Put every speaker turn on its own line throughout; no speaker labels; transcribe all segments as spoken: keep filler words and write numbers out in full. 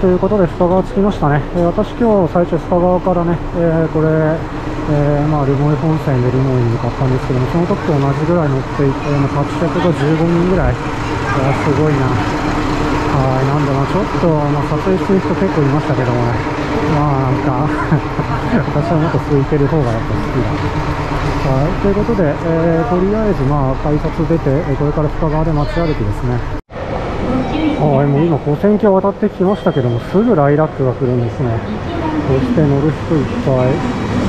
ということで深川着きましたね。えー、私今日最初深川からね、えー、これ、えー、まあ留萌本線で留萌に向かったんですけども、その時と同じぐらい乗っていて、まあ、客がじゅうごにんぐらい、えー、すごいな。はい、なんでまあちょっと、まあ、撮影する人結構いましたけどもね、まあなんか私はもっと空いてる方がやっぱ好きだ。はい、ということで、えー、とりあえずまあ改札出て、これから深川で街歩きですね。はい、もう今跨線橋渡ってきましたけども、すぐライラックが来るんですね。そして乗る人いっぱい。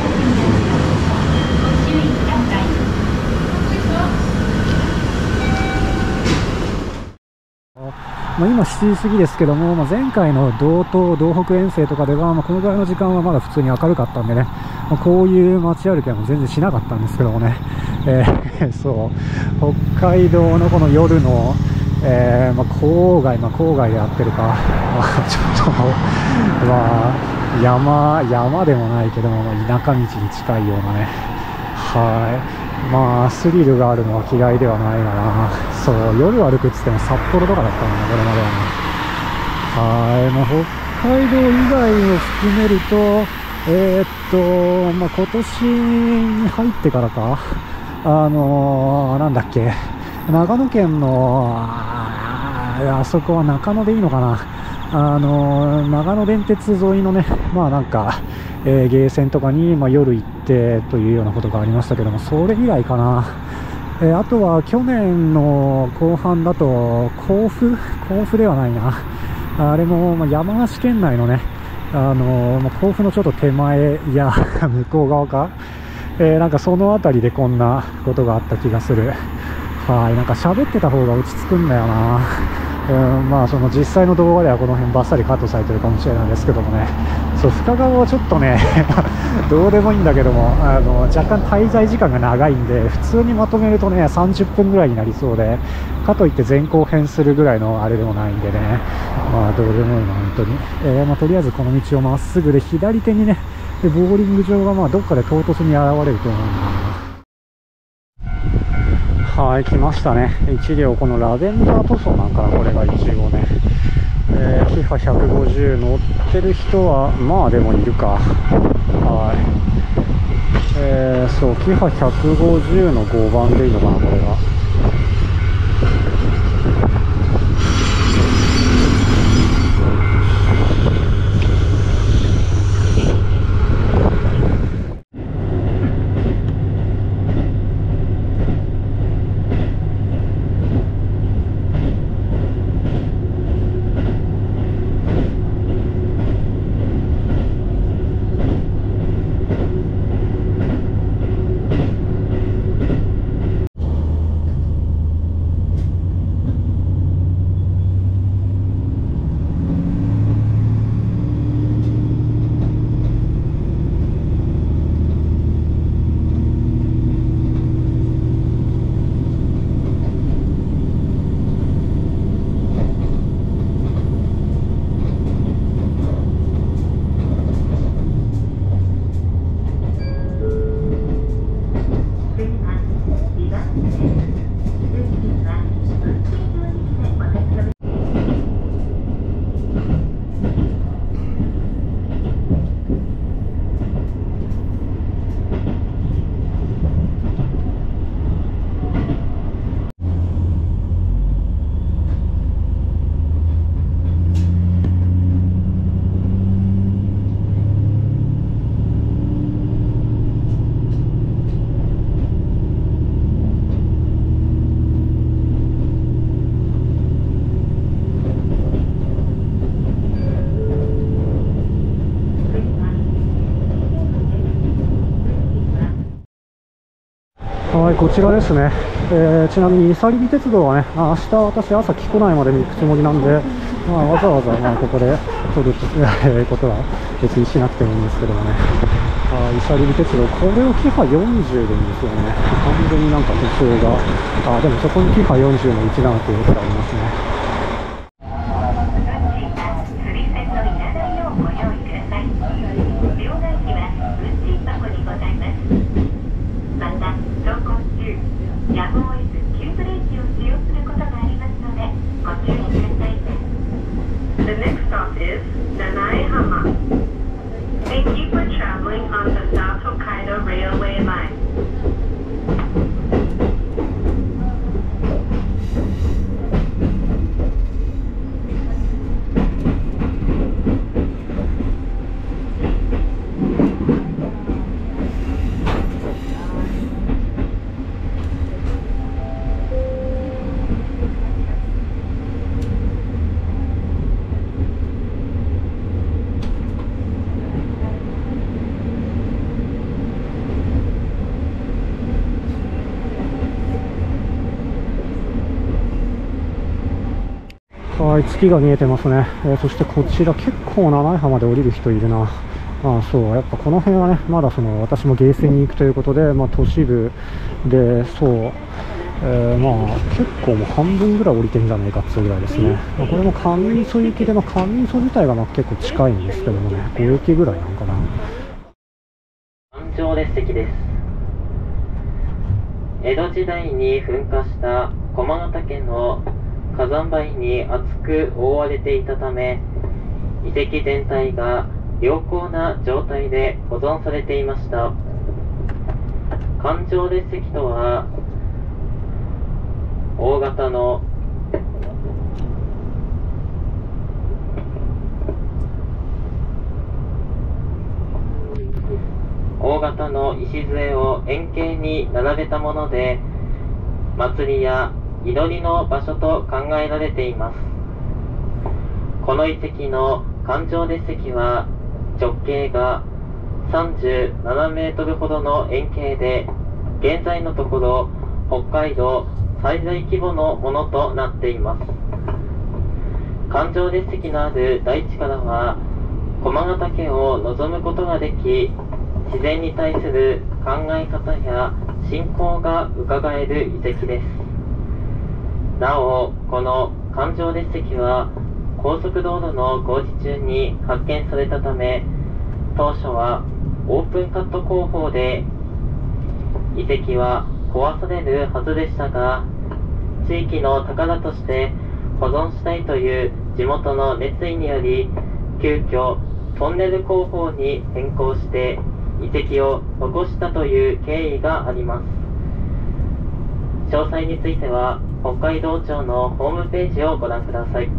まあ、今しちじ過ぎですけども、まあ、前回の道東道北遠征とかでは、まあ、このぐらいの時間はまだ普通に明るかったんでね、まあ、こういう街歩きはもう全然しなかったんですけどもね、えー、そう北海道のこの夜の、えーまあ、郊外、まあ、郊外でやってるか、まあ、ちょっと、まあ、山山でもないけども、田舎道に近いようなね、はい、まあスリルがあるのは嫌いではないな。そう、夜歩くっつっても札幌とかだったんだ、これまではね。はい、まあ、北海道以外を含めると、えー、っと、まあ、今年に入ってからか、あのー、なんだっけ、長野県の、あ, あそこは中野でいいのかな、あのー、長野電鉄沿いのね、まあなんか、えー、ゲーセンとかに、まあ、夜行ってというようなことがありましたけども、それ以来かな。えー、あとは去年の後半だと甲府甲府ではないな、あれも、まあ、山梨県内のね、あのーまあ、甲府のちょっと手前や向こう側か、えー、なんかその辺りでこんなことがあった気がする。はい、なんか喋ってた方が落ち着くんだよな。うん、まあその実際の動画ではこの辺バッサリカットされてるかもしれないですけどもね、そう深川はちょっとねどうでもいいんだけども、あの若干滞在時間が長いんで、普通にまとめるとねさんじゅっぷんぐらいになりそうで、かといって前後編するぐらいのあれでもないんでね、まあどうでもいいな本当に。えー、まあとりあえずこの道をまっすぐで左手にね、でボーリング場がまあどっかで唐突に現れると思うんだな。はい、来ましたね。一両このラベンダー塗装なんかな、これが一応ね、えー、キハひゃくごじゅう乗ってる人はまあでもいるか。はい、えー、そうキハひゃくごじゅうのごばんでいいのかな、これが。はい、こちらですね。えー、ちなみに伊佐リ鉄道はね、明日私朝木古内までに行くつもりなんで、まあ、わざわざまあここで撮ることは別にしなくてもいいんですけどもね。あ、伊佐リ鉄道、これをキハよんじゅうでいいんですよね。完全になんか塗装が、あ、でもそこにキハよんじゅうのいちななということがありますね。
The next stop is
はい、月が見えてますね。えー、そしてこちら結構七重浜で降りる人いるな。ああ、そう、やっぱこの辺はね、まだその私もゲーセンに行くということで、まあ、都市部で、そう、えー、まあ結構もう半分ぐらい降りてるんじゃないかっていうぐらいですね。まあ、これも上磯行きで、まあ、上磯自体がまあ結構近いんですけどもね、ご駅ぐらいなのかな。
環状列石です。江戸時代に噴火した駒ヶ岳の火山灰に厚く覆われていたため、遺跡全体が良好な状態で保存されていました。環状列石とは、大型の大型の礎を円形に並べたもので、祭りや祈りの場所と考えられています。この遺跡の環状列石は直径がさんじゅうななメートルほどの円形で、現在のところ北海道最大規模のものとなっています。環状列石のある大地からは駒ヶ岳を望むことができ、自然に対する考え方や信仰が伺える遺跡です。なお、この環状列石は高速道路の工事中に発見されたため、当初はオープンカット工法で遺跡は壊されるはずでしたが、地域の宝として保存したいという地元の熱意により、急遽トンネル工法に変更して遺跡を残したという経緯があります。詳細については北海道庁のホームページをご覧ください。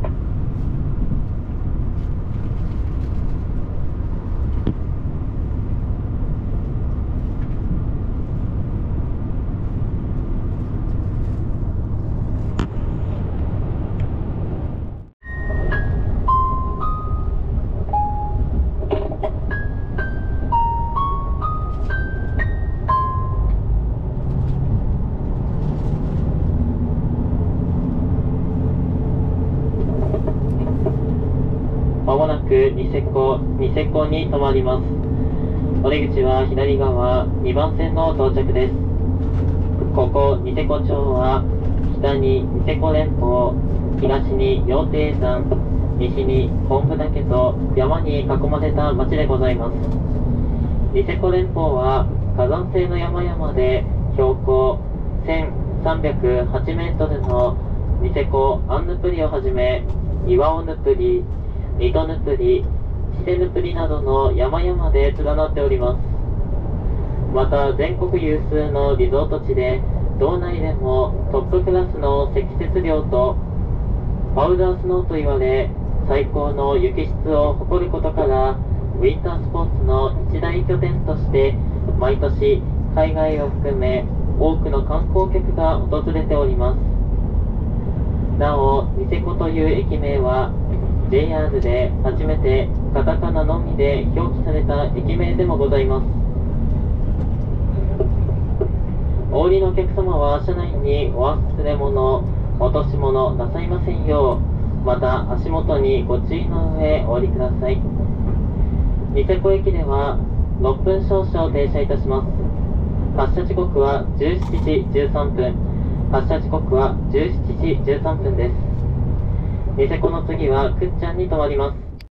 まもなくニセコ、ニセコに停まります。お出口は左側にばん線の到着です。ここニセコ町は、北にニセコ連峰、東に羊蹄山、西に本府岳と山に囲まれた町でございます。ニセコ連峰は火山性の山々で、標高せんさんびゃくはちメートルのニセコアンヌプリをはじめ、岩尾ヌプリ、ニトヌプリ、シセヌプリなどの山々で連なっております。また全国有数のリゾート地で、道内でもトップクラスの積雪量とパウダースノーと言われ、最高の雪質を誇ることから、ウィンタースポーツの一大拠点として毎年海外を含め多くの観光客が訪れております。なお、ニセコという駅名は ジェイアール で初めてカタカナのみで表記された駅名でもございます。お降りのお客様は車内にお忘れ物、落とし物なさいませんよう、また足元にご注意の上お降りください。ニセコ駅ではろっぷん少々停車いたします。発車時刻はじゅうしちじじゅうさんぷん、発車時刻はじゅうしちじじゅうさんぷんです。ニセコの次はくっちゃんに停まります。